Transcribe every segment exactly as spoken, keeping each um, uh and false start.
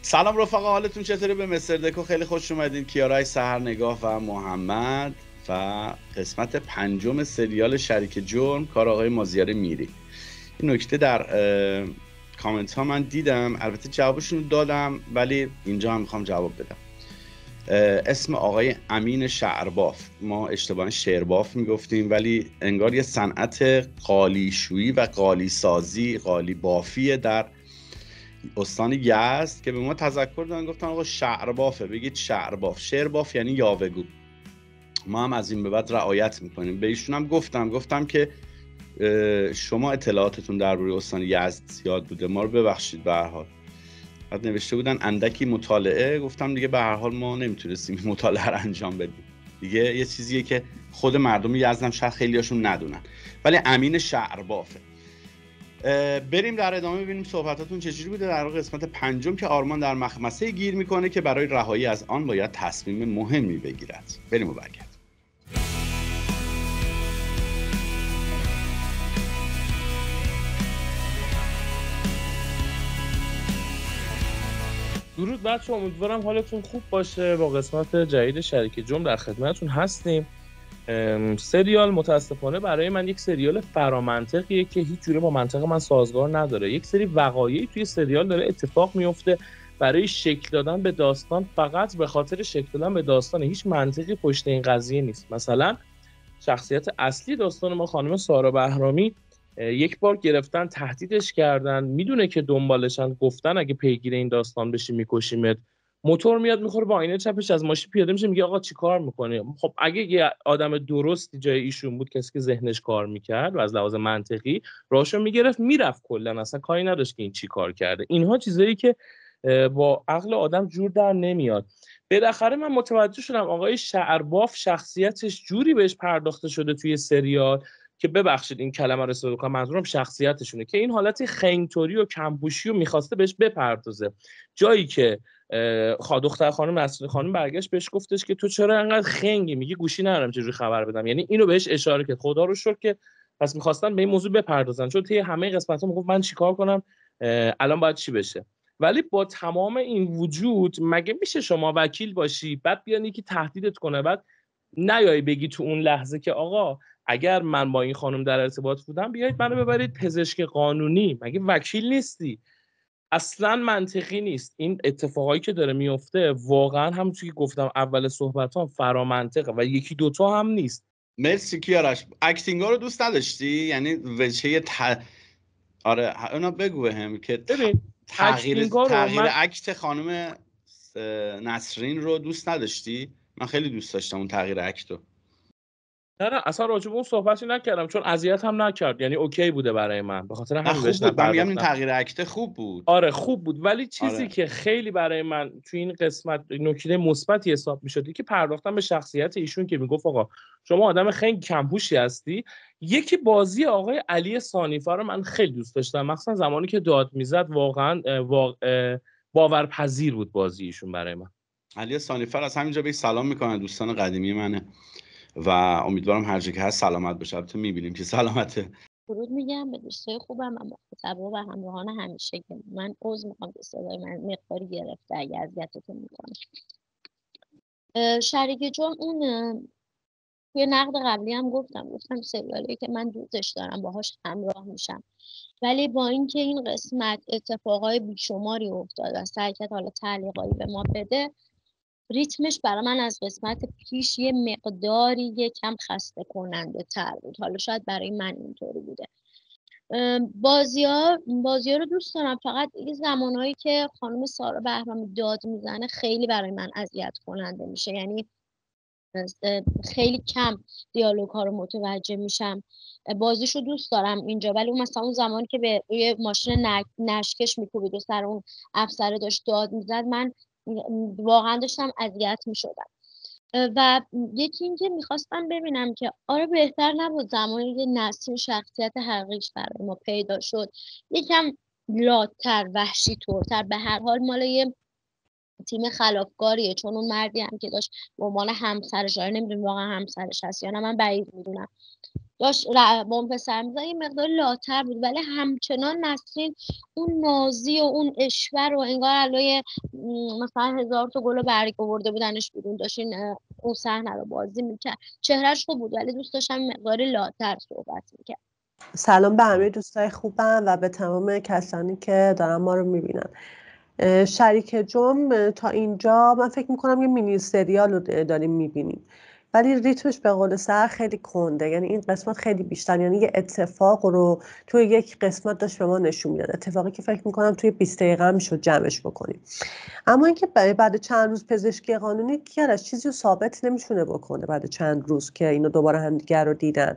سلام رفقا، حالتون چطوره؟ به مستر دکو خیلی خوش اومدین. کیارای سحرنگاه و محمد و قسمت پنجم سریال شریک جرم، کار آقای مازیار میری. این نکته در کامنت ها من دیدم، البته جوابشون رو دادم ولی اینجا هم میخوام جواب بدم. اسم آقای امین شعرباف، ما اشتباها شعرباف میگفتیم ولی انگار یه صنعت قالیشویی و قالی سازی، قالی بافیه در استان یزد که به ما تذکر دادن، گفتن آقا شعربافه، بگید شعرباف. شعرباف یعنی یاوه‌گو. ما هم از این به بعد رعایت میکنیم. به ایشون هم گفتم گفتم که شما اطلاعاتتون درباره استان یزد زیاد بوده، ما رو ببخشید. به هر حال بعد نوشته بودن اندکی مطالعه، گفتم دیگه به هر حال ما نمیتونستیم مطالعه رو انجام بدیم دیگه. یه چیزیه که خود مردم یزد هم شاید خیلیاشون ندونن، ولی امین شعربافه. بریم در ادامه ببینیم صحبتاتون چجوری بوده در قسمت پنجم که آرمان در مخمسه گیر میکنه که برای رهایی از آن باید تصمیم مهمی بگیرد. بریم و برگردیم. درود بچه، امیدوارم حالتون خوب باشه. با قسمت جدید شریک جرم در خدمتتون هستیم. سریال متاسفانه برای من یک سریال فرامنطقیه که هیچ جوره با منطق من سازگار نداره. یک سری وقایعی توی سریال داره اتفاق میفته برای شکل دادن به داستان، فقط به خاطر شکل دادن به داستان، هیچ منطقی پشت این قضیه نیست. مثلا شخصیت اصلی داستان ما خانم سارا بهرامی، یک بار گرفتن تهدیدش کردن، میدونه که دنبالشن، گفتن اگه پیگیر این داستان بشی میکشیمت. موتور میاد میخوره با آینه چپش، از ماشین پیاده میشه، میگه آقا چی کار میکنی؟ خب اگه یه آدم درستی جای ایشون بود، کسی که ذهنش کار میکرد و از لحاظ منطقی راهشو میگرفت میرفت، کلا اصلا کاری نداشت که این چی کار کرده. اینها چیزایی که با عقل آدم جور در نمیاد. بالاخره من متوجه شدم آقای شعرباف شخصیتش جوری بهش پرداخته شده توی سریال که ببخشید این کلمه رو استفاده کنم، منظورم شخصیتشونه، که این حالت خنگتوری و کمپوشی رو میخواسته بهش بپردازه. جایی که دختر خانم نسرین خانم برگشت بهش گفتش که تو چرا انقدر خنگی، میگه گوشی ندارم چجوری خبر بدم. یعنی اینو بهش اشاره کرد. خدا رو شکر که پس میخواستن به این موضوع بپردازن، چون طی همه قسمت‌ها میگفت من چیکار کنم، الان باید چی بشه. ولی با تمام این وجود مگه میشه شما وکیل باشی بعد بیان یکی تهدیدت کنه، بعد نیای بگی تو اون لحظه که آقا اگر من با این خانم در ارتباط بودم بیایید منو ببرید پزشک قانونی؟ مگه وکیل نیستی؟ اصلا منطقی نیست. این اتفاقایی که داره میفته واقعا همونجوری که گفتم اول صحبتام فرامنطقه و یکی دوتا هم نیست. مرسی کیارش. اکتینگا رو دوست نداشتی؟ یعنی وجهه ت... آره اونا بگو بهم که ببین تغییر تغییر من... اکت خانم نسرین رو دوست نداشتی؟ من خیلی دوست داشتم اون تغییر اکتو. نه نه اصلا راجع به اون صحبتی نکردم، چون اذیت هم نکرد، یعنی اوکی بوده برای من، به خاطر همین بهش خوب بود. من میگم این نپرداختم. تغییر اکت خوب بود. آره خوب بود، ولی چیزی آره. که خیلی برای من تو این قسمت نکته مثبتی حساب می‌شد که پرداختن به شخصیت ایشون که میگفت آقا شما آدم خیلی کم‌هوشی هستی. یکی بازی آقای علی صانیفر رو من خیلی دوست داشتم، مخصوصا زمانی که داد میزد، واقعا واقع باورپذیر بود بازی ایشون برای من. علی صانیفر از همینجا بهش سلام میکنن، دوستان قدیمی منه و امیدوارم هر جا که هست سلامت باشه. البته میبینیم که سلامته. درود میگم به دوستای خوبم و مخاطبا و همراهان همیشه که من عذر میخوام که صدای من مقداری گرفته اگه اذیتتون میکنم. شریک جرم اون توی نقد قبلی هم گفتم گفتم سریالی که من دوستش دارم باهاش همراه میشم، ولی با اینکه این قسمت اتفاقای بیشماری افتاد و سعی کرد حالا تعلیقایی به ما بده، ریتمش برای من از قسمت پیش یه مقداری یکم خسته کننده تر بود. حالا شاید برای من اینطوری بوده. بازی ها بازی ها رو دوست دارم، فقط این زمانهایی که خانم سارا بهرامی داد میزنه خیلی برای من اذیت کننده میشه. یعنی خیلی کم دیالوگ ها رو متوجه میشم. بازیشو دوست دارم اینجا، ولی اون مثلا اون زمانی که به روی ماشین نشکش میکوبید و سر اون افسره داشت داد میزد، من واقعا داشتم اذیت میشدم. و یکی این که میخواستم ببینم که آره بهتر نبود زمانی که نسرین شخصیت حقیقیش برای ما پیدا شد یکم لاتر، وحشی طورتر، به هر حال مال یه تیم خلافکاریه، چون اون مردی هم که داشت به عنوان همسرش، آره نمیدونم واقعا همسرش هست یا نه، من بعید میدونم، داشت ر- با اون پسر میزد یه مقدار لاتر بود، ولی همچنان نسرین اون نازی و اون اشور و انگار علوی م، مثلا هزار تا گل و برگ آورده بودنش بیرون داشتین اه، اون صحنه رو بازی میکرد. چهرهش خوب بود ولی دوست داشتم مقداری لاتر صحبت میکرد. سلام به همه دوستای خوبم و به تمام کسانی که دارن ما رو میبینن. شریک جرم تا اینجا من فکر میکنم یه مینی سریال رو داریم میبینیم، ولی ریتمش به قول سر خیلی کنده. یعنی این قسمت خیلی بیشتر، یعنی یه اتفاق رو توی یک قسمت داشت به ما نشون میداد، اتفاقی که فکر میکنم توی بیست دقیقه هم میشد جمعش بکنیم. اما اینکه بعد چند روز پزشکی قانونی کیارش چیزی رو ثابت نمیتونه بکنه بعد چند روز که اینو دوباره همدیگر رو دیدن.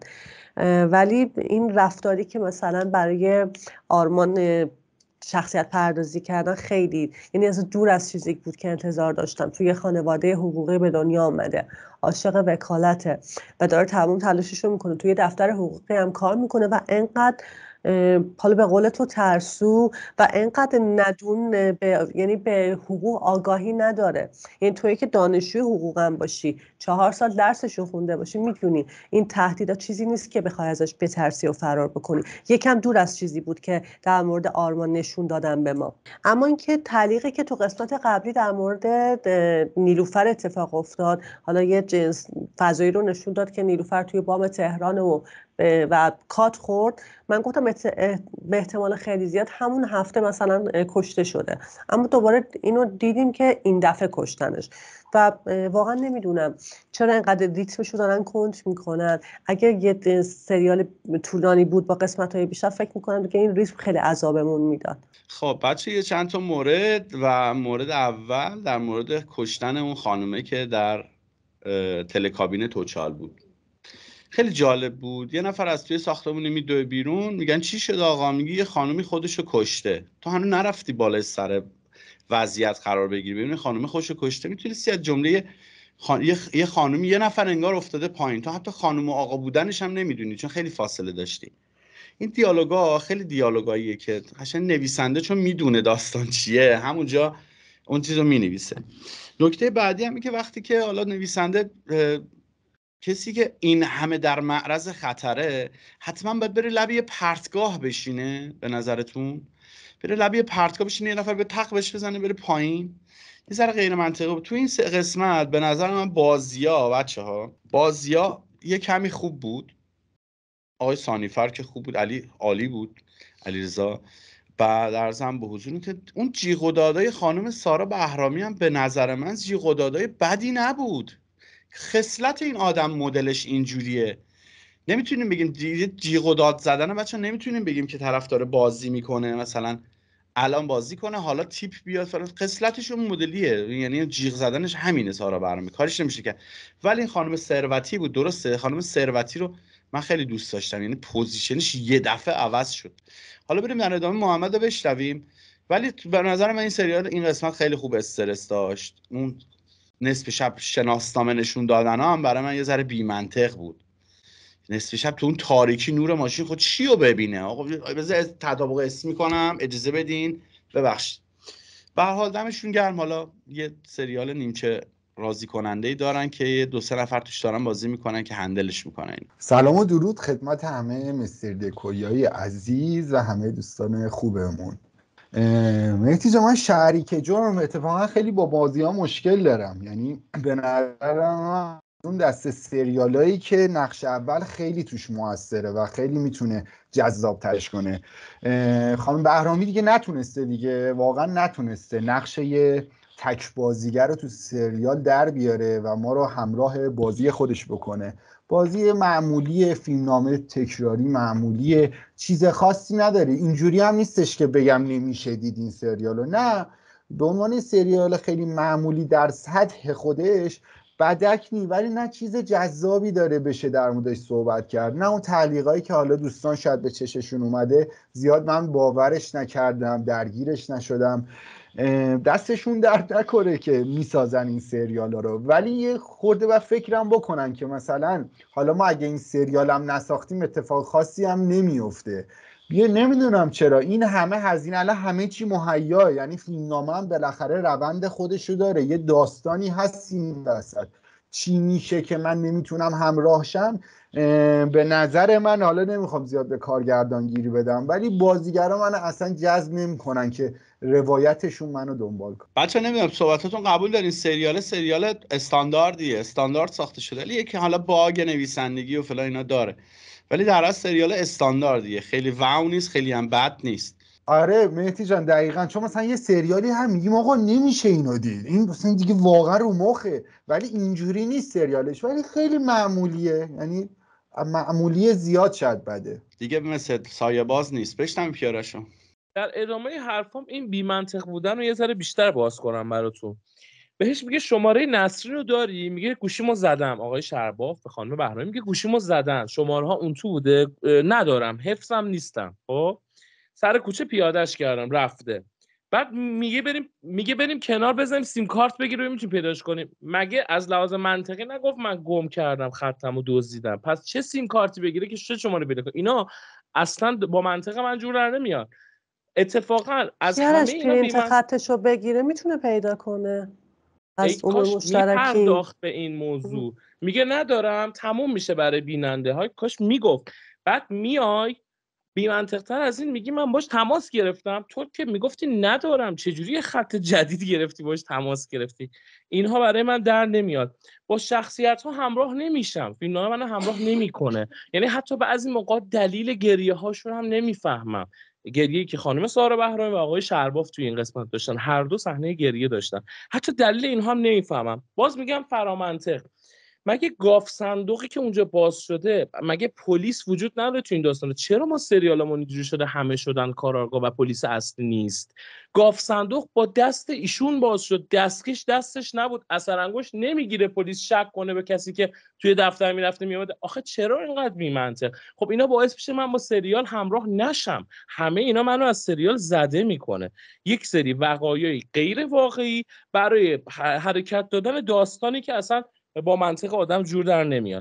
ولی این رفتاری که مثلا برای آرمان شخصیت پردازی کردن خیلی، یعنی از دور از چیزی بود که انتظار داشتم. توی خانواده حقوقی به دنیا آمده، عاشق وکالته و داره تمام تلاششو میکنه، توی دفتر حقوقی هم کار میکنه و انقدر حالا به قول تو ترسو و انقدر ندون به، یعنی به حقوق آگاهی نداره. یعنی تویی که دانشجوی حقوق هم باشی، چهار سال درسشو خونده باشی، میدونی این تهدیدا چیزی نیست که بخوای ازش بترسی و فرار بکنی. یکم دور از چیزی بود که در مورد آرمان نشون دادن به ما. اما اینکه تعلیقی که تو قسمت قبلی در مورد نیلوفر اتفاق افتاد، حالا یه جنس فضایی رو نشون داد که نیلوفر توی بام تهران و و کات خورد. من گفتم به احتمال خیلی زیاد همون هفته مثلا کشته شده، اما دوباره اینو دیدیم که این دفعه کشتنش و واقعا نمیدونم چرا اینقدر ریتمشو دارن کند میکنن. اگر یه سریال طولانی بود با قسمت‌های بیشتر فکر میکنم که این ریتم خیلی عذابمون میداد. خب بچه یه چند تا مورد و مورد اول در مورد کشتن اون خانومه که در تلکابین توچال بود خیلی جالب بود. یه نفر از توی ساختمون میدوه بیرون، میگن چی شد آقا؟ میگه یه خانومی خودشو کشته. تو هنوز نرفتی بالای سر وضعیت قرار بگیری ببینی خانومی خودشو کشته. میتونستی از جمله خان... یه خانومی یه نفر انگار افتاده پایین، تو حتی خانوم و آقا بودنش هم نمیدونی چون خیلی فاصله داشتی. این دیالوگا خیلی دیالوگاییه که قشنگ نویسنده چون میدونه داستان چیه همونجا اون چیزو مینویسه. نکته بعدی هم این که وقتی که حالا نویسنده کسی که این همه در معرض خطره حتما باید بره لب یه پرتگاه بشینه. به نظرتون بره لب یه پرتگاه بشینه، یه نفر به تق بهش بزنه بره پایین؟ یه ذره غیر منطقی بود. تو این قسمت به نظر من بازیا بچه‌ها بازیا یه کمی خوب بود. آقای سانیفر که خوب بود، علی عالی بود، علیرضا. بعد ارزم به حضور که اون جیغ و دادای خانم سارا بهرامی هم به نظر من جیغ و دادای بدی نبود. خصلت این آدم مدلش اینجوریه. نمیتونیم بگیم جیغ و داد زدن بچه، نمیتونیم بگیم که طرف داره بازی میکنه مثلا الان بازی کنه حالا تیپ بیاد فلان. خصلتش اون مدلیه، یعنی جیغ زدنش همینه. سارا بهرامی کارش نمیشه که. ولی این خانم ثروتی بود. درسته خانم ثروتی رو من خیلی دوست داشتم، یعنی پوزیشنش یه دفعه عوض شد. حالا بریم در ادامه محمد رو بشنویم. ولی به نظر من این سریال این قسمت خیلی خوب استرس داشت. اون نصف شب شناسنامه نشون دادن ها هم برای من یه ذره بی منطق بود. نصف شب تو اون تاریکی نور ماشین خود چی رو ببینه؟ آقا بذار تطابق اسم میکنم اجازه بدین ببخشید. به هر حال دمشون گرم. حالا یه سریال نیمچه راضی کننده ای دارن که دو سه نفر توش دارن بازی میکنن که هندلش میکنن. سلام و درود خدمت همه مستر دکویای عزیز و همه دوستان خوبمون. مهدی جان، من شریک جرم اتفاقا خیلی با بازی ها مشکل دارم. یعنی به نظرم اون دسته سریالایی که نقش اول خیلی توش موثره و خیلی میتونه جذاب ترش کنه. خانم بهرامی دیگه نتونسته، دیگه واقعا نتونسته نقش یه تک بازیگر رو تو سریال در بیاره و ما رو همراه بازی خودش بکنه. بازی معمولی فیلمنامه تکراری معمولی، چیز خاصی نداره. اینجوری هم نیستش که بگم نمیشه دید این سریالو، نه، به عنوان سریال خیلی معمولی در سطح خودش بدک نی، ولی نه چیز جذابی داره بشه در موردش صحبت کرد، نه اون تعلیقایی که حالا دوستان شاید به چششون اومده زیاد من باورش نکردم، درگیرش نشدم. دستشون درد نکنه که میسازن این سریال ها رو، ولی یه خورده و فکرم بکنن که مثلا حالا ما اگه این سریال هم نساختیم اتفاق خاصی هم نمیفته. بیا نمیدونم چرا این همه هزینه، الان همه چی مهیا، یعنی فیلمنامه هم بالاخره روند خودشو داره، یه داستانی هست این وسط، چی میشه که من نمیتونم همراهشم. به نظر من، حالا نمیخوام زیاد به کارگردانگیری بدم، ولی بازیگرا من اصلا جذب نمیکنن که روایتشون منو دنبال کنه. بچه نمیدونم صحبتاتون قبول دارین سریال سریال استانداردیه، استاندارد ساخته شده، ولی که حالا باگ نویسندگی و فلان اینا داره، ولی در اصل سریال استانداردیه، خیلی واو نیست، خیلی هم بد نیست. آره مهدی جان دقیقاً، چون مثلا یه سریالی هم میگیم آقا نمیشه اینو دید، این مثلا دیگه واقعا رو مخه، ولی اینجوری نیست سریالش، ولی خیلی معمولیه، یعنی معمولی زیاد شاید بده دیگه، مثل سایه باز نیست. بشنم پیارشو. در ادامه حرفام این بی منطق بودن رو یه ذره بیشتر باز کنم براتون. بهش میگه شماره نصری رو داری؟ میگه گوشیمو زدم. آقای شرباف به خانم بهرامی میگه گوشیمو زدن، شماره ها اون تو بوده؟ ندارم، حفظم نیستم. خب سر کوچه پیادهش کردم رفته. بعد میگه بریم میگه بریم کنار بزنیم سیم کارت بگیریم ببینیم چی پیداش کنیم. مگه از لحاظ منطقی نگفت من گم کردم خطمو دزدیدم؟ پس چه سیم کارتی بگیره که چه شماره پیدا کنه؟ اینا اصلا با منطق من جور در نمیاد. اتفاقا از همه اینا پرینت بیمن... خطشو بگیره میتونه پیدا کنه از ای کاش مشترکی. میپرداخت به این موضوع. میگه ندارم، تموم میشه برای بیننده های. کاش میگفت. بعد میای بی منطق‌تر از این میگی من باش تماس گرفتم. تو که میگفتی ندارم، چجوری یه خط جدید گرفتی باش تماس گرفتی؟ اینها برای من در نمیاد. با شخصیت ها همراه نمیشم، فیلمنامه منو همراه نمیکنه. یعنی حتی بعضی موقع دلیل گریه هاشون هم نمیفهمم. گریه‌ای که خانم سارا بهرامی و آقای شرباف توی این قسمت داشتن، هر دو صحنه گریه داشتن، حتی دلیل اینها هم نمیفهمم. باز میگم فرامنطق. مگه گاف صندوقی که اونجا باز شده، مگه پلیس وجود نداره تو این داستانه؟ چرا ما سریالمون اینجوری شده همه شدن کارآگاه و پلیس اصلی نیست؟ گاف صندوق با دست ایشون باز شد، دستکش دستش نبود، اثر انگشت نمیگیره پلیس شک کنه به کسی که توی دفتر میرفته میومده. آخه چرا اینقدر بی‌منطق؟ خب اینا باعث میشه من با سریال همراه نشم. همه اینا منو از سریال زده میکنه. یک سری وقایعی غیر واقعی برای حرکت دادن داستانی که اصلا با منطق آدم جور در نمیاد.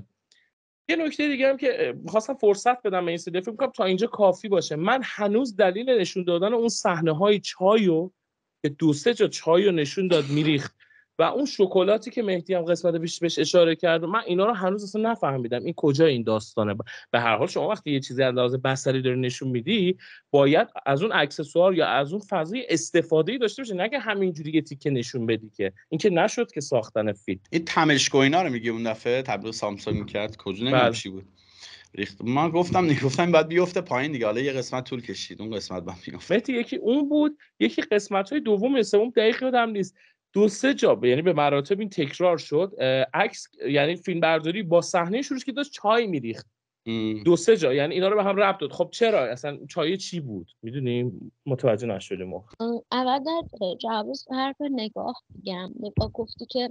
یه نکته دیگه هم که می‌خواستم فرصت بدم به این سری، فکر می‌کنم تا اینجا کافی باشه. من هنوز دلیل نشون دادن اون صحنه‌های چایو که دو سه جا چایو نشون داد میریخت و اون شکلاتی که مهدی هم قسمت پیش بهش اشاره کرد، من اینا رو هنوز اصلا نفهمیدم این کجا این داستانه. به هر حال شما وقتی یه چیزی از لحاظ بصری داری نشون میدی، باید از اون اکسسوار یا از اون فضای استفاده‌ای داشته باشه، نه که همینجوری یه تیکه نشون بدی. که این که نشد که ساختن فیلم. این تمشکو اینا رو میگه اون دفعه تبلیغ سامسونگ میکرد کجا نمیدونم چی بود ریخت. من گفتم نگفتم بعد بیفته پایین دیگه، حالا یه قسمت طول کشید اون قسمت بعد بیفته. مهدی یکی اون بود، یکی قسمت‌های دوم یا سوم دقیق یادم نیست، دو سه جا یعنی به مراتب این تکرار شد. عکس یعنی فیلم برداری با صحنه شروع که داشت چای میریخت دو سه جا، یعنی اینا رو به هم ربط داد. خب چرا اصلا چای چی بود؟ میدونیم متوجه نشدیم. اول در جواب حرف نگاه میگم. نگاه گفتی که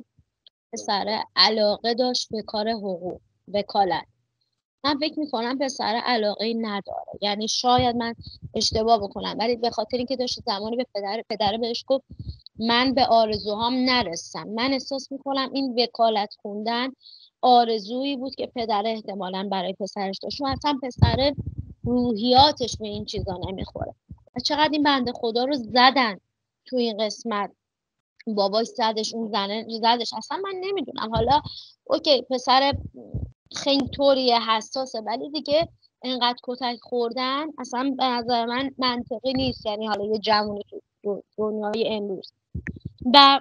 پسر علاقه داشت به کار حقوق وکالت. من فکر میکنم پسر علاقه نداره، یعنی شاید من اشتباه بکنم، ولی به خاطر اینکه داشت زمانی به پدر پدر بهش گفت من به آرزوهام نرسم، من احساس میکنم این وکالت خوندن آرزویی بود که پدر احتمالاً برای پسرش داشت. چون اصلا پسر روحیاتش به این چیزا نمیخوره. چقدر این بنده خدا رو زدن تو این قسمت، باباش زدش، اون زنه زدش. اصلا من نمیدونم، حالا اوکی پسر خیلی طوریه حساسه، ولی دیگه انقدر کتک خوردن اصلا به نظر من منطقی نیست. یعنی حالا یه جوونی تو دنیای امروز و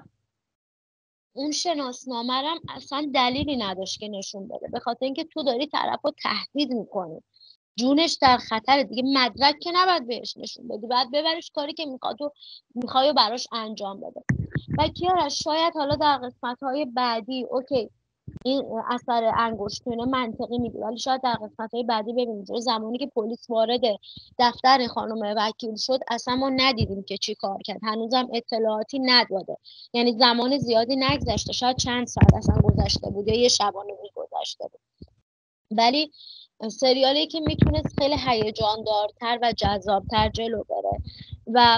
اون شناسنامه هم اصلا دلیلی نداشت که نشون بده، به خاطر اینکه تو داری طرف رو تهدید میکنی، جونش در خطر دیگه. مدرک که نباید بهش نشون بدی، باید ببریش کاری که میخواد و میخوای براش انجام بده. و کیارش شاید حالا در قسمت‌های بعدی اوکی این اثر انگشتونه منطقی میگه، ولی شاید در قسمت‌های بعدی ببینیم چون زمانی که پلیس وارد دفتر خانم وکیل شد اصلا ما ندیدیم که چی کار کرد، هنوزم اطلاعاتی نداده، یعنی زمان زیادی نگذشته، شاید چند ساعت اصلا گذشته بود یا یه شبانه روز گذشته بود. ولی سریالی که میتونست خیلی هیجان دارتر و جذابتر جلو بره. و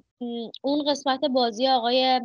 اون قسمت بازی آقای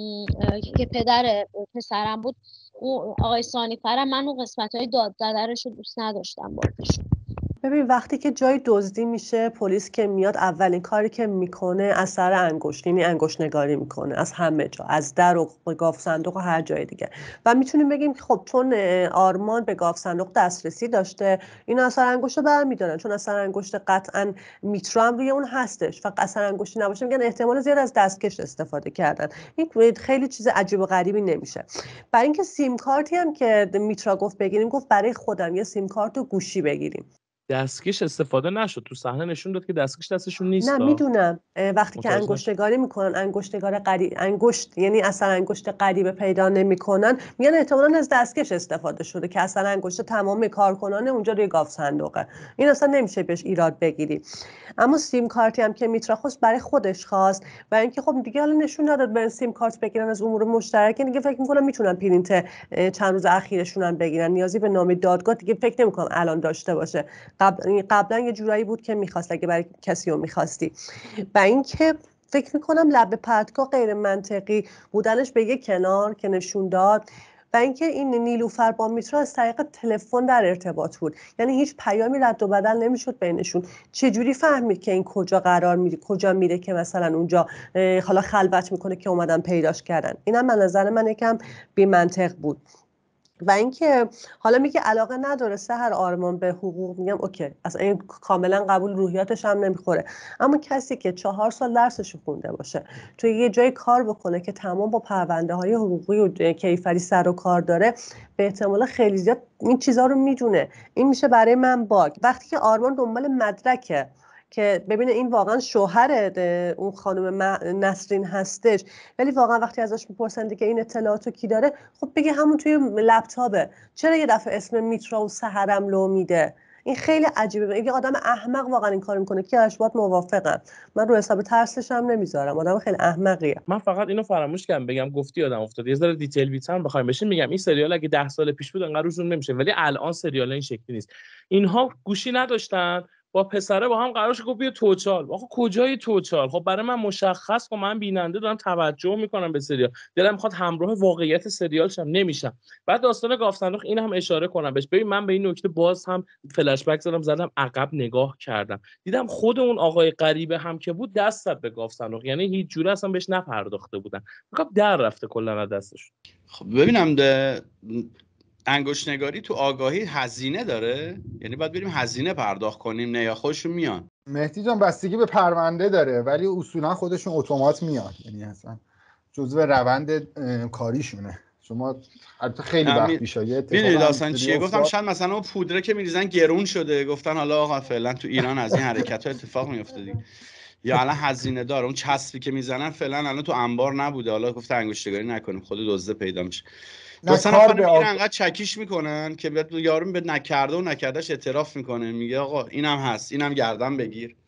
که پدر پسرم بود، اون آقای سانیفرم، من اون قسمت های داد زدرش رو دوست نداشتم بازیشون. ببین وقتی که جای دزدی میشه، پلیس که میاد اولین کاری که میکنه اثر انگشت، یعنی انگشت نگاری میکنه از همه جا، از در و گاف صندوق و هر جای دیگه. و میتونیم بگیم که خب چون آرمان به گاف صندوق دسترسی داشته، این اثر انگشت رو برمیدارن، چون اثر انگشت قطعا میترو هم روی اون هستش. فقط اثر انگشتی نباشه میگن احتمال زیاد از دستکش استفاده کردن. این خیلی چیز عجیب و غریبی نمیشه. برای اینکه سیم کارتی هم که میترا گفت بگیریم، گفت برای خودم یه سیم کارت و گوشی بگیریم. دستکش استفاده نشد، تو صحنه نشون داد که دستکش دستشون نیست. نه میدونم وقتی که متوجه انگشتگاری میکنن، انگشتگار قریب انگشت یعنی اصلا انگشت قریب پیدا نمیکنن، میگن احتمالاً از دستکش استفاده شده که اصلا انگشت تمام کارکنان اونجا روی گاف صندوقه. این اصلا نمیشه بهش ایراد بگیری. اما سیم کارتی هم که میترا خواست برای خودش خواست و اینکه خب دیگه حالا نشون نداد برن سیم کارت بگیرن از امور مشترکه، دیگه فکر میکنم میتونن پرینت چند روز اخیرشون هم بگیرن، نیازی به نام دادگاه دیگه فکر نمیکنم الان داشته باشه. قبل قبلا یه جورایی بود که میخواست اگه برای کسی رو میخواستی. و اینکه فکر میکنم لب پرتگاه غیر منطقی بودنش به یه کنار که نشون داد. و اینکه این نیلوفر با میترا از طریق تلفن در ارتباط بود، یعنی هیچ پیامی رد و بدل نمیشد بینشون. چه جوری فهمید که این کجا قرار میره، کجا میره که مثلا اونجا حالا خلوت میکنه که اومدن پیداش کردن؟ اینم از نظر من یکم بی منطق بود. و اینکه حالا میگه علاقه نداره سحر آرمان به حقوق، میگم اوکی، اصلا این کاملا قبول، روحیاتش هم نمیخوره. اما کسی که چهار سال درسش خونده باشه، توی یه جای کار بکنه که تمام با پرونده های حقوقی و کیفری سر و کار داره، به احتمال خیلی زیاد این چیزا رو میدونه. این میشه برای من باگ. وقتی که آرمان دنبال مدرکه که ببینه این واقعا شوهر اون خانم نسرین هستش، ولی واقعا وقتی ازش میپرسن که این اطلاعاتو کی داره، خب بگه همون توی لپتاپه. چرا یه دفعه اسم میترا و سحرم لو میده؟ این خیلی عجیبه. یه آدم احمق واقعا این کار میکنه که اشباط موافقم. من رو حساب ترسش هم نمیذارم، آدم خیلی احمقیه. من فقط اینو فراموش کردم بگم، گفتی یادم افتاد، یه ذره دیتیل بیتر بخوایم بشین، میگم این سریال اگه ده سال پیش بود انقدر روشون نمیشه، ولی الان سریال این شکلی نیست. اینها گوشی نداشتن، با پسره با هم قرار شد گفت بیا توچال. آخه کجای توچال؟ خب برای من مشخص، خب من بیننده دارم توجه میکنم به سریال، دلم میخواد همراه واقعیت سریال شم، نمیشم. بعد داستان گاف صندوق این هم اشاره کنم بهش. ببین من به این نکته باز هم فلش بک زدم، زدم عقب نگاه کردم، دیدم خود اون آقای غریبه هم که بود دست زد به گاف صندوق، یعنی هیچ جوره اصلا بهش نپرداخته بودن، فقط در رفته کلا از دستش. خب ببینم ده انگشت نگاری تو آگاهی هزینه داره؟ یعنی باید بریم هزینه پرداخت کنیم نه یا خودشون میان؟ مهدی جان بستگی به پرونده داره، ولی اصولا خودشون اتومات میاد، یعنی اصلا جزء روند کاریشونه. شما البته خیلی وقت پیش یه اتفاقی داستان چیه گفتم شاید مثلا اون پودره که میریزن گرون شده، گفتن حالا آقا فعلا تو ایران از این حرکت‌ها اتفاق میفته دیگه، یا الان هزینه داره. اون چسبی که میزنن فعلا الان تو انبار نبوده، حالا گفت انگشتگاری نکنیم خود دزده پیدا میشه. دو سه نفر میگن انقدر چکیش میکنن که بعد یارو به نکرده و نکردهش اعتراف میکنه، میگه آقا اینم هست، اینم گردن بگیر.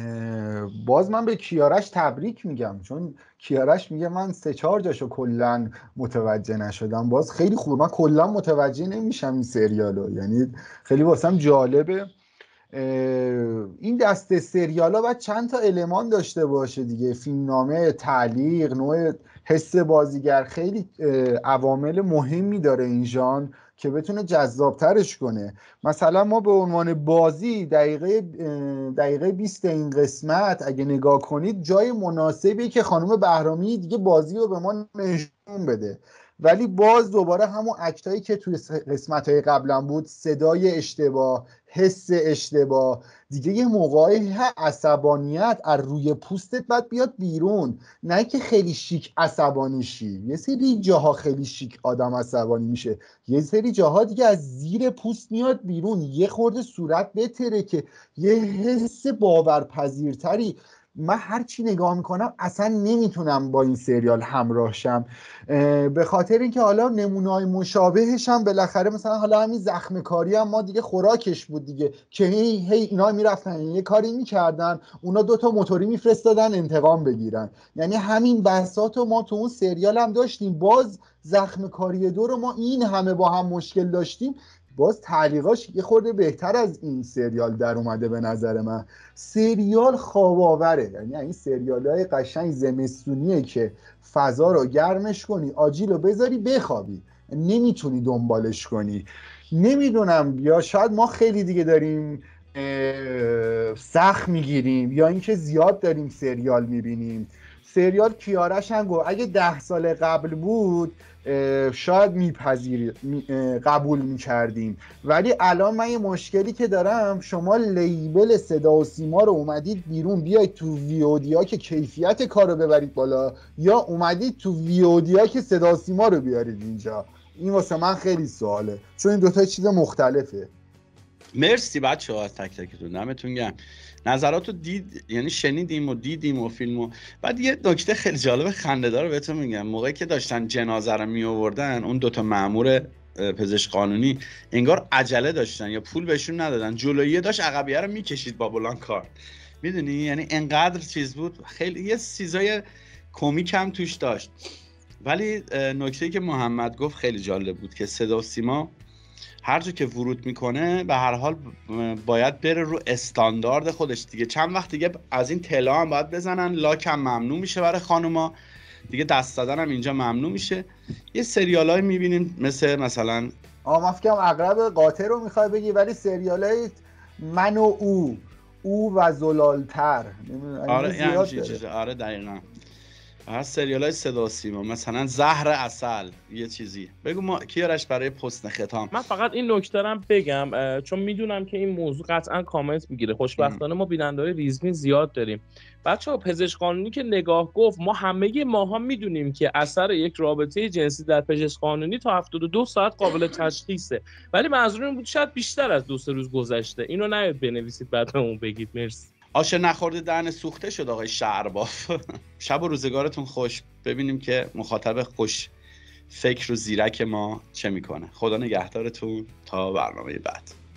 باز من به کیارش تبریک میگم، چون کیارش میگه من سه چهار جاشو کلا متوجه نشدم. باز خیلی خوبه، من کلا متوجه نمیشم این سریالو، یعنی خیلی واسم جالبه. این دسته سریالا باید چند تا المان داشته باشه دیگه، فیلمنامه، تعلیق، نوع حس بازیگر، خیلی عوامل مهمی داره این ژانر که بتونه جذابترش کنه. مثلا ما به عنوان بازی دقیقه دقیقه بیست این قسمت اگه نگاه کنید جای مناسبی که خانم بهرامی دیگه بازی رو به ما نشون بده، ولی باز دوباره همون اکتایی که توی قسمت‌های قبلا بود، صدای اشتباه، حس اشتباه، دیگه یه موقعی عصبانیت از روی پوستت باید بیاد بیرون، نه که خیلی شیک عصبانی شی. یه سری جاها خیلی شیک آدم عصبانی میشه، یه سری جاها دیگه از زیر پوست میاد بیرون، یه خورده صورت بهتره که یه حس باورپذیرتری. من هر چی نگاه میکنم اصلا نمیتونم با این سریال همراه شم، به خاطر اینکه حالا نمونه‌های مشابهش هم بالاخره مثلا حالا همین زخم کاری هم ما دیگه خوراکش بود دیگه، که هی, هی اینا میرفتن یه کاری میکردن، اونا دوتا موتوری میفرستادن انتقام بگیرن. یعنی همین بحثاتو ما تو اون سریال هم داشتیم، باز زخم کاری دو رو ما این همه با هم مشکل داشتیم، باز تعلیقاش یه خورده بهتر از این سریال در اومده به نظر من. سریال خواب آوره، یعنی این سریال‌های قشنگ زمستونیه که فضا رو گرمش کنی، آجیل رو بذاری بخوابی، نمیتونی دنبالش کنی. نمیدونم، یا شاید ما خیلی دیگه داریم سخت میگیریم یا اینکه زیاد داریم سریال میبینیم. سریال کیارش هم گفت اگه ده سال قبل بود شاید میپذیر قبول میکردیم، ولی الان من یه مشکلی که دارم، شما لیبل صدا و سیما رو اومدید بیرون بیاید تو ویودیا که کیفیت کار رو ببرید بالا، یا اومدید تو ویودیا که صدا و سیما رو بیارید اینجا. این واسه من خیلی سواله، چون این دوتا چیز مختلفه. مرسی بچه ها از تک تکتون، دمتون گرم. نظراتو دید، یعنی شنیدیم و دیدیم و فیلمو. بعد یه نکته خیلی جالب خنده‌دار رو بهتون میگم، موقعی که داشتن جنازه رو می آوردن، اون دوتا مأمور پزشک قانونی انگار عجله داشتن یا پول بهشون ندادن، جلویی داشت عقبیه رو میکشید با بلانکارد، میدونی؟ یعنی انقدر چیز بود، خیلی یه چیزای کمیک هم توش داشت. ولی نکته‌ای که محمد گفت خیلی جالب بود که صدا و سیما هر جا که ورود میکنه به هر حال باید بره رو استاندارد خودش دیگه. چند وقت دیگه از این طلا هم باید بزنن، لاک هم ممنوع میشه برای خانوما دیگه، دست دادن هم اینجا ممنوع میشه. یه سریال های میبینیم مثل مثلا آه من فکرم اقرب قاطع رو میخوای بگی، ولی سریال های من و او او و زلالتر. آره این همچین چیزه. آره دقیقا. هر سریال های صدا و سیما، مثلا زهر عسل، یه چیزی بگو ما کیارش برای پست ختام. من فقط این نکته رو بگم چون میدونم که این موضوع قطعا کامنت میگیره. خوشبختانه ما بیننده‌های ریزبین زیاد داریم. بچه‌ها پزشک قانونی که نگاه گفت، ما همه ماها میدونیم که اثر یک رابطه جنسی در پزشک قانونی تا هفتاد و دو ساعت قابل تشخیصه، ولی منظورم بود شاید بیشتر از دو سه روز گذشته. اینو نیاد بنویسید بعد اون بگید. مرسی. آش نخورده دهن سوخته شد آقای شهرباف. شب و روزگارتون خوش. ببینیم که مخاطب خوش فکر و زیرک ما چه میکنه. خدا نگهدارتون تا برنامه بعد.